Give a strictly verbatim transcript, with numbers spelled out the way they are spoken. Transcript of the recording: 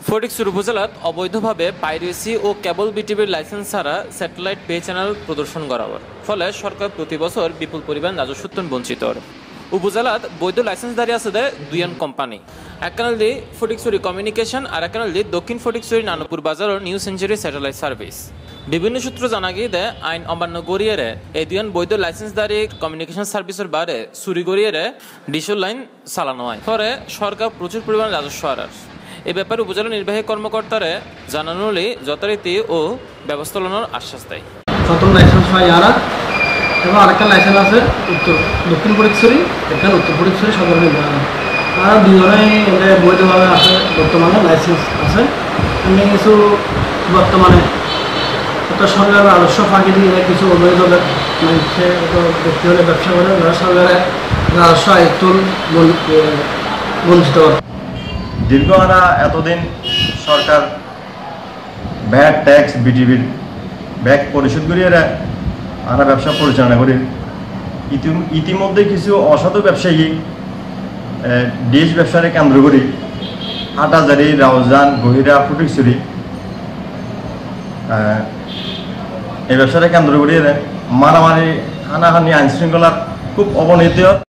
ফটিকছড়ি উপজেলাত অবৈধভাবে পাইরেসি ও কেবল বিটিভির লাইসেন্স ছাড়া স্যাটেলাইট পে চ্যানেল প্রদর্শন করা হয়। ফলে সরকার প্রতি বছর বিপুল পরিমাণ রাজস্ব বঞ্চিত হয়। উপজেলাত বৈধ লাইসেন্সধারী আছে দুইজন কোম্পানি, একখানে দি ফটিকছড়ি কমিউনিকেশন আর একখানে দি দক্ষিণ ফটিকছড়ি নানপুর বাজারের নিউ সেঞ্চুরি স্যাটেলাইট সার্ভিস। বিভিন্ন সূত্র জানা গিয়ে দেয় আইন অমান্য করিয়ে এই দুজন বৈধ লাইসেন্সধারী কমিউনিকেশন সার্ভিসের বারে চুরি করিয়ে ডিসেল লাইন চালানো হয়। ফলে সরকার প্রচুর পরিমাণে রাজস্ব হারার। এ ব্যাপারে উপজেলা নির্বাহী কর্মকর্তারা জানানো হলে যথারীতি ও ব্যবস্থা নেওয়ার আশ্বাস দেয়। প্রথম লাইসেন্স পাই আরা এবং আরেকটা লাইসেন্স আছে উত্তর দক্ষিণ ফটিকছড়ি, এখানে উত্তর ফটিকছড়ি সদর নির্বাচন। তারা দুজনেই বৈধভাবে আছে, বর্তমানে লাইসেন্স আছে। এমনি কিছু বর্তমানে একটা সরকারের রাজস্ব ফাঁকি দিয়ে কিছু অবৈধ মানুষে ব্যক্তি হলে ব্যবসা করে যারা সরকারের রাজস্ব আয়ত্ত বঞ্চিত করে। দীর্ঘ আনা এতদিন সরকার ভ্যাট ট্যাক্স বিটিভির ব্যাক পরিশোধ করিয়ে আনা ব্যবসা পরিচালনা করে ইতিমধ্যে কিছু অসাধু ব্যবসায়ী ডিশ ব্যবসারে কেন্দ্র করে হাটাজারি, রাউজান, গহিরা, ফটিকছড়ি এই ব্যবসাটা কেন্দ্র করিয়ে মারামারি, হানাহানি, আইনশৃঙ্খলার খুব অবনতি।